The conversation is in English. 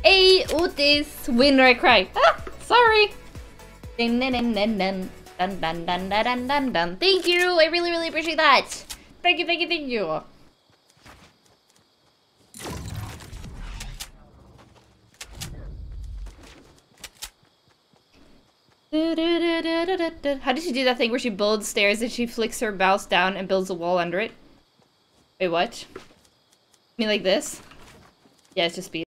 Hey, Otis! Winner I cry. Ah, sorry! Dun, dun, dun, dun, dun. Dun, dun, dun, dun, dun, dun, dun. Thank you! I really, really appreciate that! Thank you, thank you, thank you! How did she do that thing where she builds stairs and she flicks her mouse down and builds a wall under it? Wait, what? You mean like this? Yeah, it's just speed.